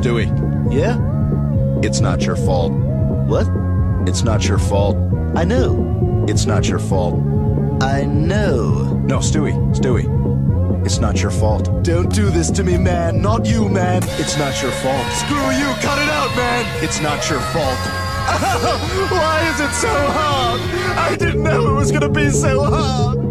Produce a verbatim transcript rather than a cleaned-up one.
Stewie. Yeah? It's not your fault. What? It's not your fault. I know. It's not your fault. I know. No, Stewie, Stewie. It's not your fault. Don't do this to me, man. Not you, man. It's not your fault. Screw you. Cut it out, man. It's not your fault. Why is it so hard? I didn't know it was gonna be so hard.